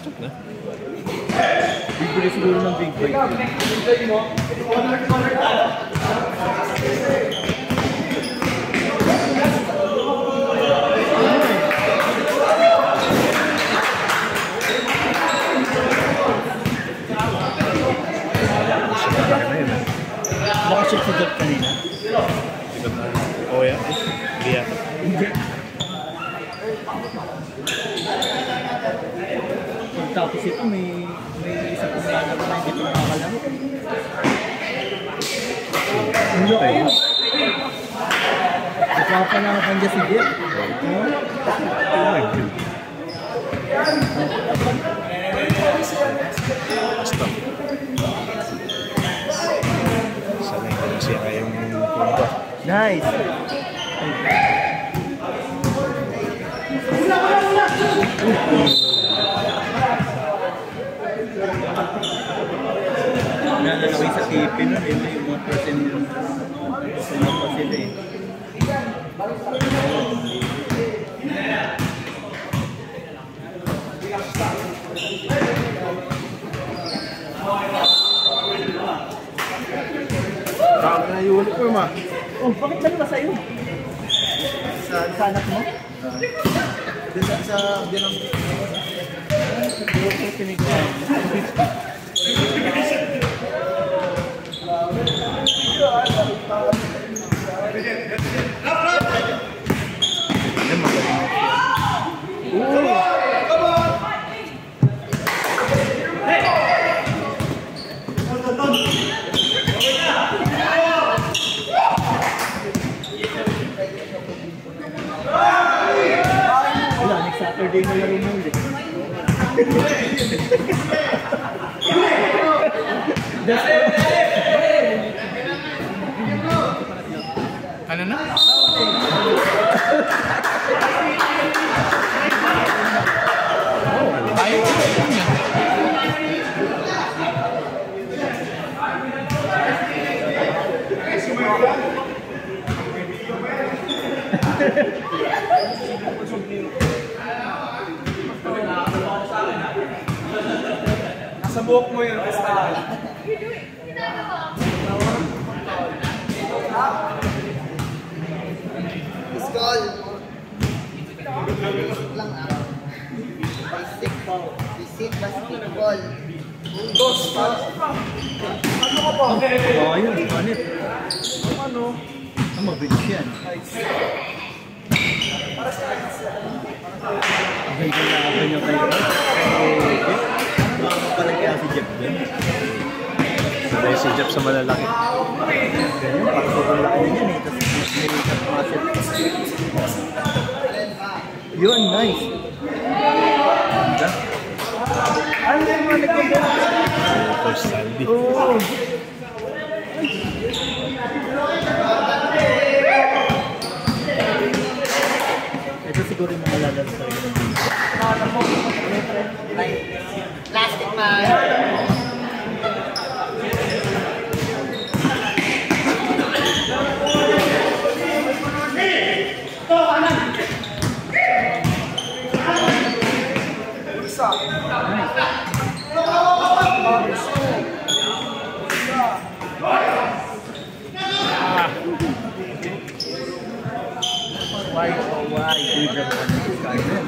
Stop na. Bibili siguro ng big bike. Nakaship si Jeff kanina. Sikat na. Oo yan. Hindi yan. Hindi. Tapos ito may isa pong lalaro na hindi pa nakakalaro. Ang laki. Nagpapanakan dyan si Jeff. Stop. Sanay ko na siya kayong punto. Nice! Nalalaway sa TV nun, yung mga percent pa sila eh. Bakit na yung uniform ah? Oh, bakit dalawa sa'yo? Sa anak mo? Sa ginang... Yung pinigyan. Yan magaling na siya. Wala, next Saturday na laro mo ulit. Ano na? Ayaw ko niya. Nasa buhok mo yun, basta. School. Lang ah. Basic basketball. Dos, ano ka pa? Oh, yun, panit. Ano? Ang mabilis yan. Ang ganda na ako niya kayo. Parang kaya si Jeff din. Sabay si Jeff sa malalaki. Ganyan, parang sobrang laki din yan eh. Tapos nilikat muscle. Yun, nice. Ganda. Ano yung mga nagkanda? Coach Sandy. Oo. Ito siguro yung mga lalaro talaga ng video. Plastic man. Why, oh why? We just want to try them.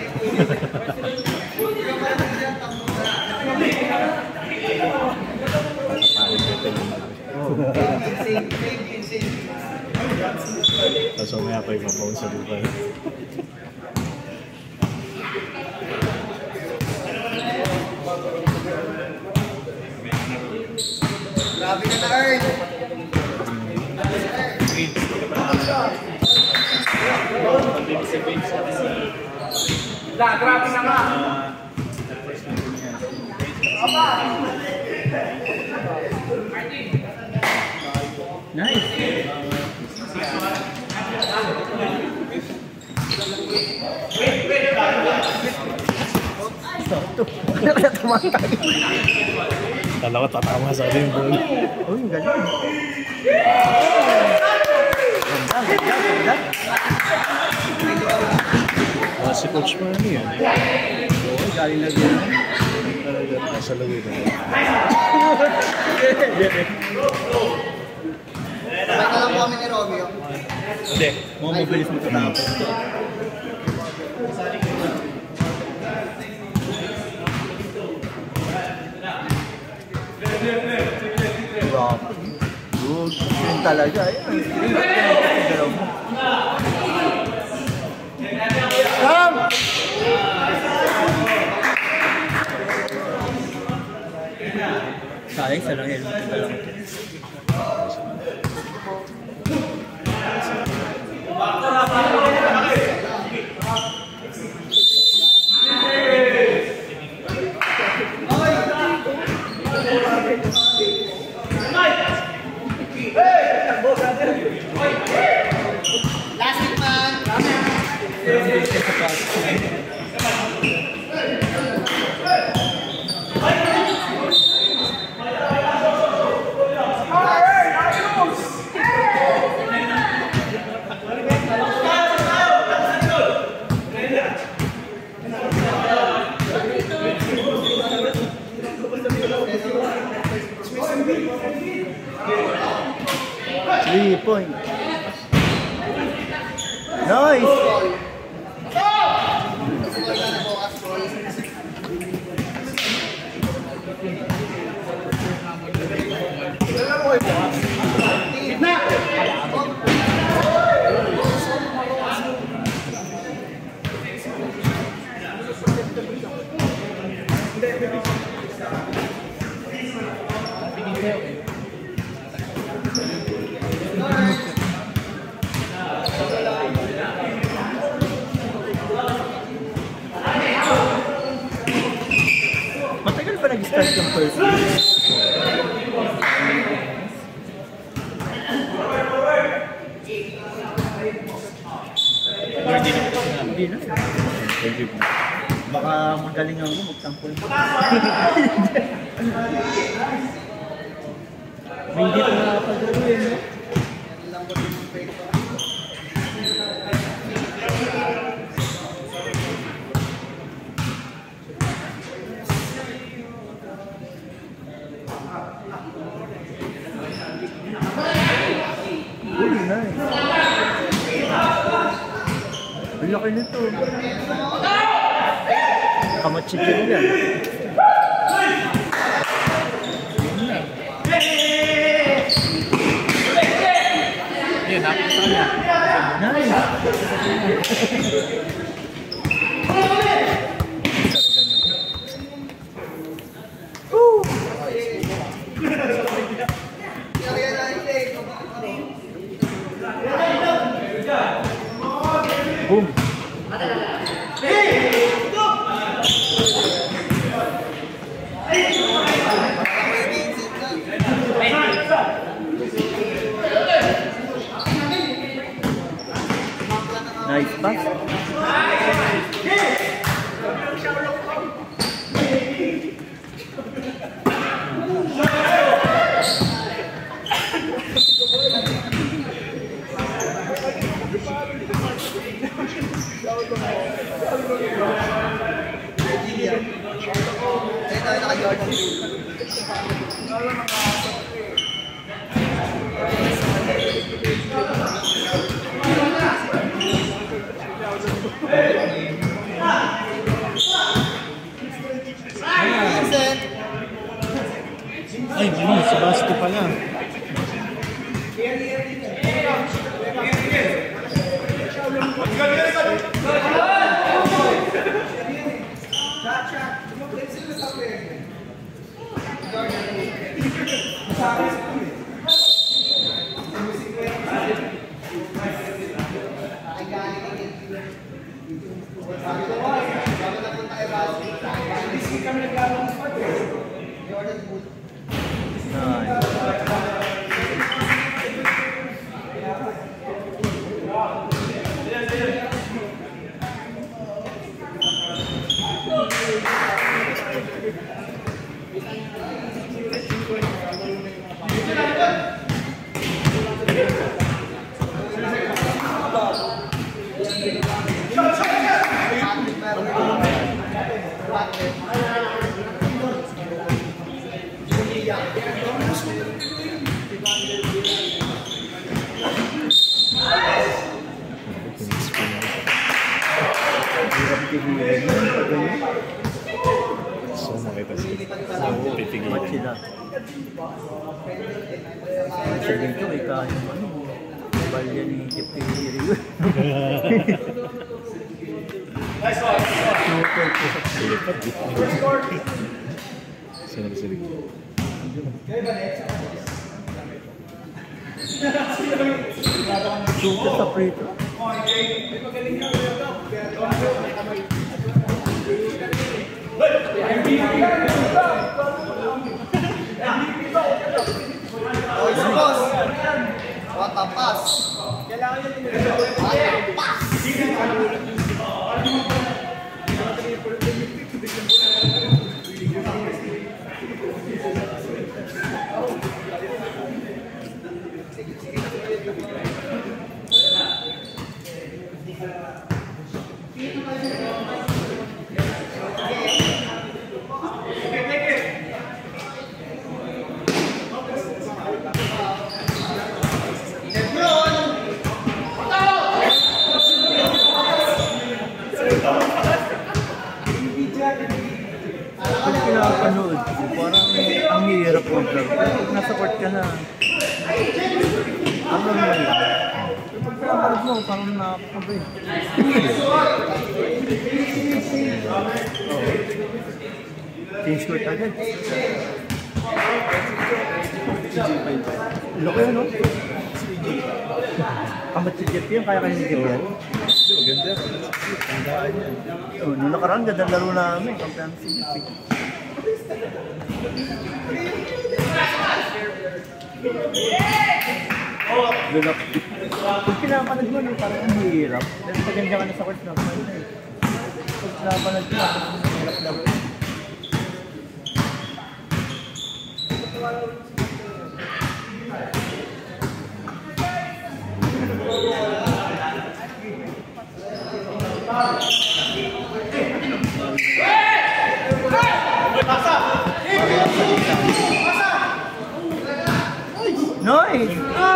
Tapos umaya pa yung mabaon sa lupa. Grabe na na-earn. Grabe na nga. Nice. Kala ko tatama sa atin yung ball. Oh, yung galing. Ganda, ganda, ganda. Si Coach mo ano yan? Oo, galing na din. Nasa lagay na. Sabay na lang po kami ni Romeo. Hindi, mo mabilis mo tatapos. Good. Yun talaga. Ayun. Come! Sayang sa lang yun. Last hit man. Three point. Nice! Matagal pa nag-start yung first game. Hindi na. Thank you. Baka magaling ako magtampol. May hindi pa nakapagaro yun, no? Uy, nice. Ang laki nito. Kamachikin yan. Yun, napos sa kanya. Nice. Boom. Nice pass. Ay, mali. Si Basti pala. Hirap tigilan yun. Pag ganyan. So makita siya. Titigil. Ba't sila? Kasi dito may kaya ano. Balya ni Kipiri. Super po. Silipat. Sinag-silig. Super sa prito. Oh, isa boss. What a pass. What a pass. Kung pinapanood ko, parang ang hirap mag-vlog. Pag nasa court ka na, ano mo lang. Pag pinapanood mo, parang nakakabay. Change court agad. Loko yun, no? Kamat si Jeff yun, kaya ni Jeff yan. Ganda. Tandaan yan. Oh, nung nakaraan, ganda laro namin. Kampiyan si Jeff. Lulap. Pag pinapanood mo, parang ang hirap. Pero pag ganyan ka na sa court na, pag pinapanood mo, ang hirap laro. Nice!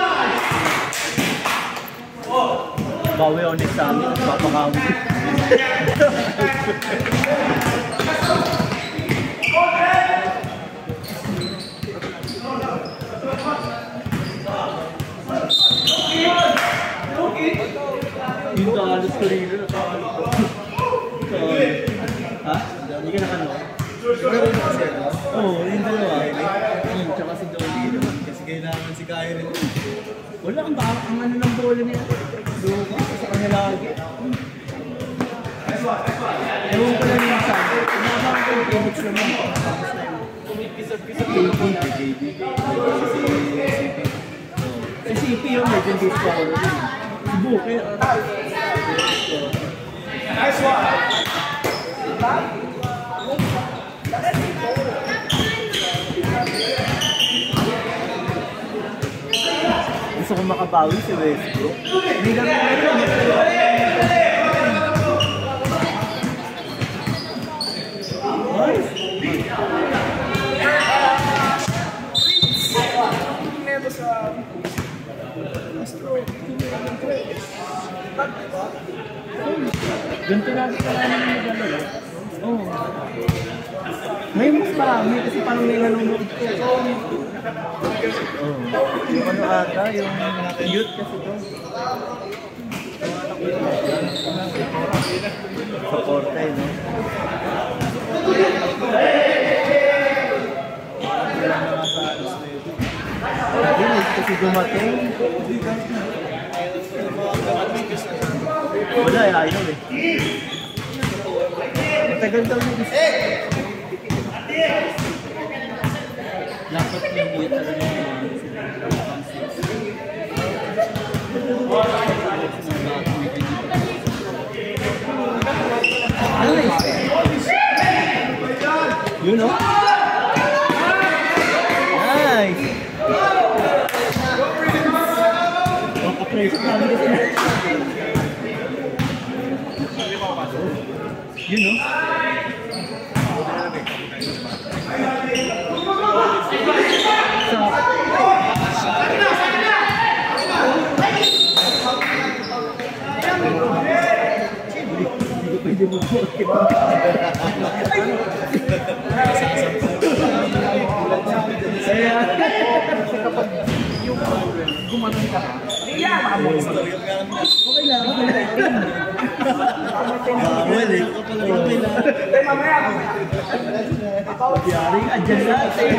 Bawi ako next time, papakawi. Yung talos ko rin yun. Ha? Hindi ka nakano? Oo, yung dalawa. Tsaka si Dolly. Kasi kailangan si Kaya rin. Wala kang baka ang ano ng bola niya. Doon sa kanya lagi. Ewan ko lang yung sabi. Pinabang ko yung Phoenix naman. Sa CP yung legend base power. Buke. Nice one! Gusto ko makabawi si Westbrook. Hindi lang ganito lagi ka namin mag-alala. Oo. Ngayon mas marami kasi parang may nanonood ko. Oo. Yung ano ata, yung cute kasi to. Sa Portay, no? Hindi, kasi dumating. Wala, ayaw eh. Matagal daw yung gusto. Dapat yung buhay talaga yung you know? Nice! Makapraise namin kasi. You know? hindi mo po. Kaya, kasi kapag yung gumanon ka, makabulis ka. Okay lang. Well, eh. Okay lang. Yari ka dyan natin.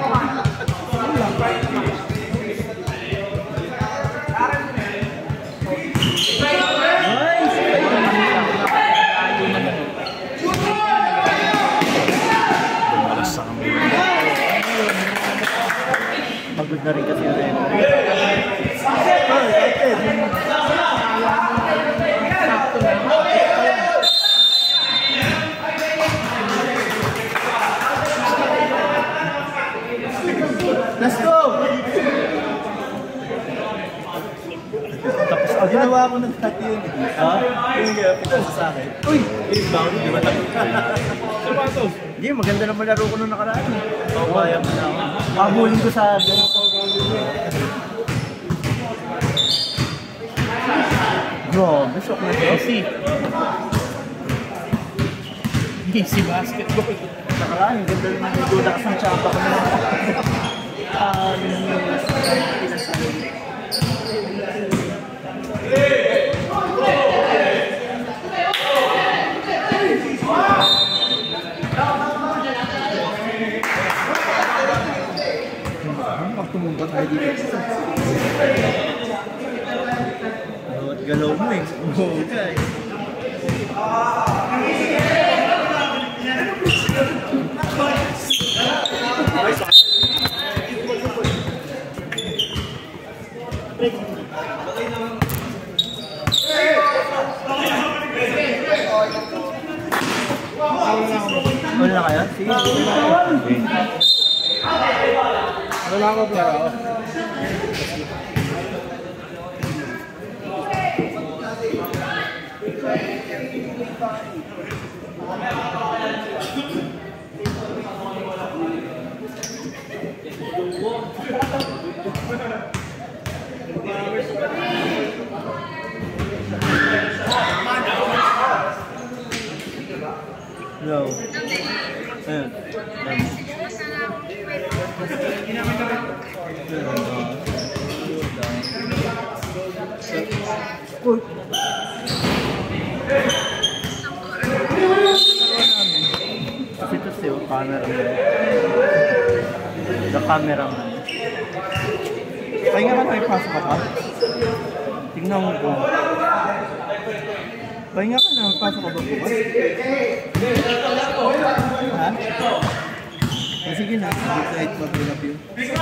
Dumalas sa kami. Pagod na rin kasi rin. Let's go! Tapos agad. Ginawa ko ng cut yun. Ha? Yung pinasa sa akin. Uy! Inbound, di ba? Hindi, maganda naman laro ko nung nakaraan. Oo, kaya mo na ako. Pabulin ko sa Grabe, shock na Chelsea. Easy basketball. Nakaraan, yung ganda naman yung duda kasang tsapa ko naman. Pag tumumpa tayo dito. Bawat galaw mo eh. Oo ka eh. Wala na kaya? Sige. Wala ko plaro. No. Ayan. Kasi ito siya, cameraman. The cameraman. Pahinga ka tayo, pasok ka pa? Tingnan mo ko. Pahinga ka na, pasok ka ba bukas? Ha? Ah, sige na. Kahit mag-ulap yun.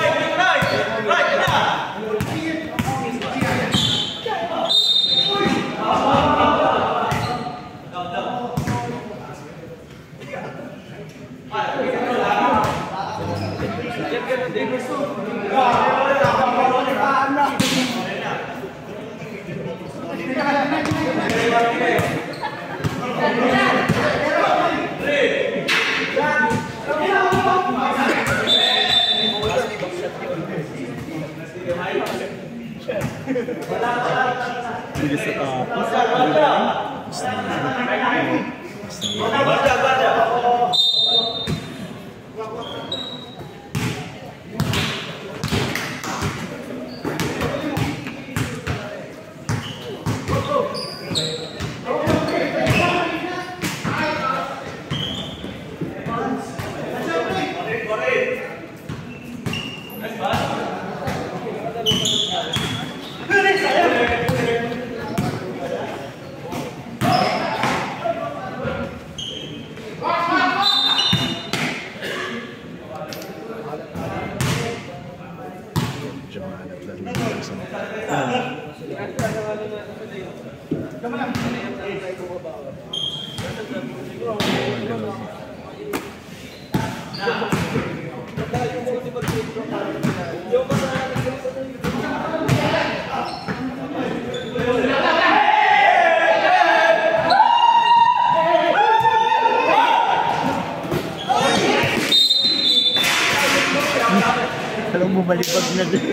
Bilis sa tapos. Alam mo, malibag na din.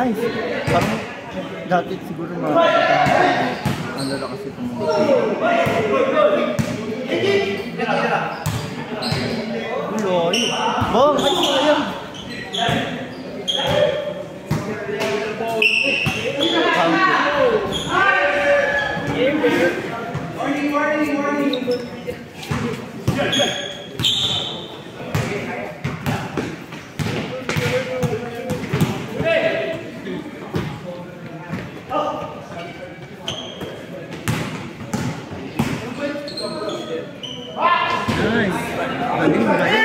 Nice. Parang dati siguro makakatahan ko. Ang lalakas itong mga Uloy. Bong, ay sayang. Nice. Galing ba yan?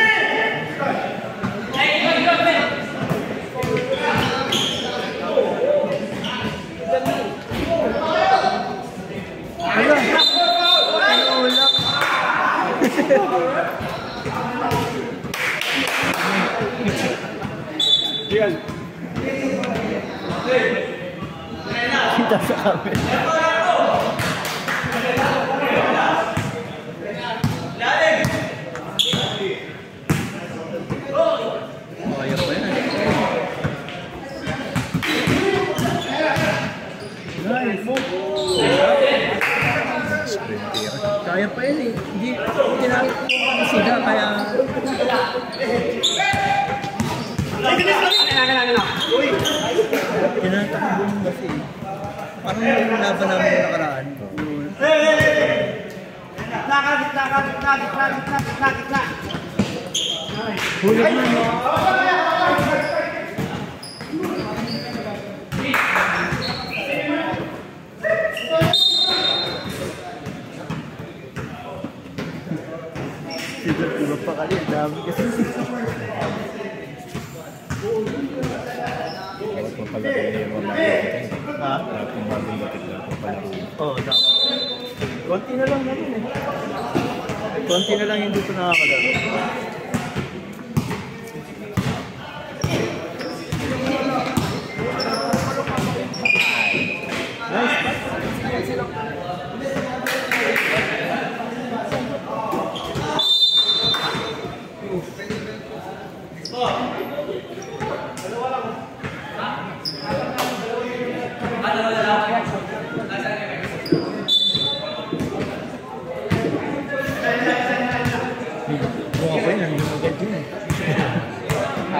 Kita sa camera. Kaya pa yun eh. Hindi tinakit ko ang sida kaya... Tinatakbo mo kasi. Parang yung laban namin yung nakaraan. Huli na mo. Iba pa kali, dami kasi. Dapat mapalaki na yung mga natin. Ha? Dapat yung bagong batik na kung palaro. Oo, dapat. Konti na lang natin eh. Konti na lang yung dito nakakalaro. Kung ako yun, hindi mo ganyan eh. Ha?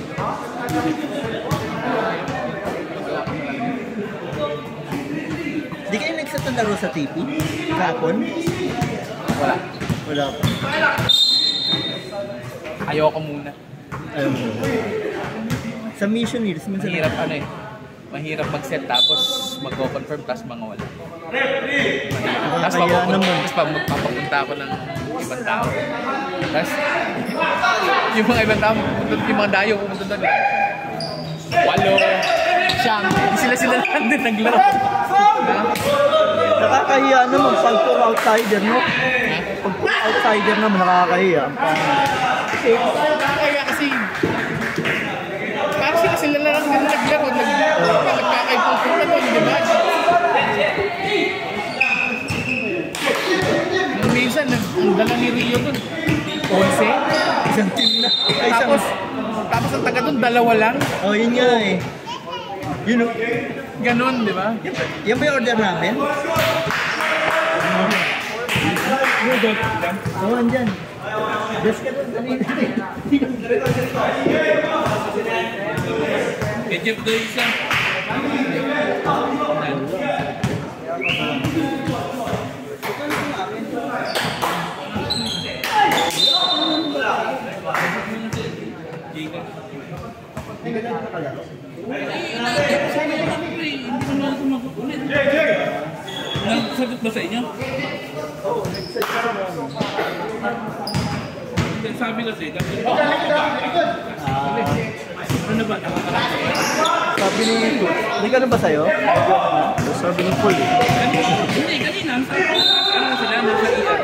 Di kayo nagsatandaro sa TV? Kahapon? Wala. Wala pa. Ayoko muna. Alam mo. Sa Missionaries, minsan Mahirap ano eh. Mahirap mag-set tapos mag-confirm tapos mga wala. Tapos Kaya naman. papapunta ako ng ibang tao. Tapos yung mga ibang tao, yung mga dayo pumunta doon. 8, siyam, sila lang din naglaro. Nakakahiya naman pag puro outsider, no? Pag puro outsider naman, nakakahiya. Kaya kasi parang sila lang din naglaro. Nagkakaipong-pong na doon, di ba? Nung minsan, ang dala ni Rio doon, 11. Isang team na. Ay, Tapos ang taga doon, 2 lang. Oh, yun nga eh. Yun o. Ganon, di ba? Yan ba yung order namin? Oo, andyan. Best ka doon, kanina eh. Ketchup doon isa. Nagsagot ba sa inyo? Oo, sabi kasi, ano ba? Sabi ni Coach, hindi ka na ba sa'yo? Sabi ni Paul eh. Hindi, kanina. Ano sila, nasa iyan.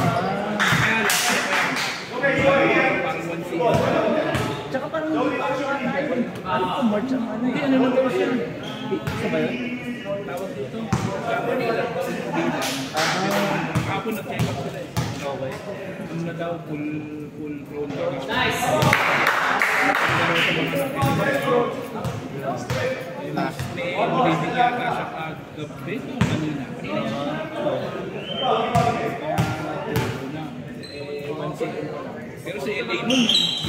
Tsaka parang ano ko, March ang ano eh. Ano lang siya? Isa ba yun? Tawag dito. Kapon na check up sila eh. Okay. Ano na daw, full grown. Nice! May bleeding yata siya kagabi o kanina. Pero sa LA nun,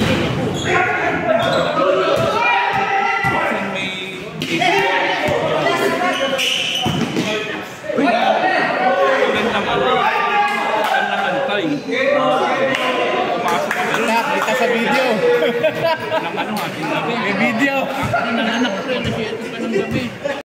minsan may antay. Nak, kita sa video. Ng ano nga, May video. nanganak ko rin, nag-iatid pa ng gabi.